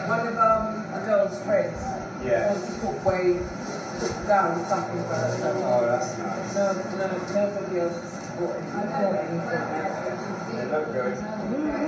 one of a girl's friends wants to put way down something for her. Oh, that's nice. Nobody else has bought anything. They look good.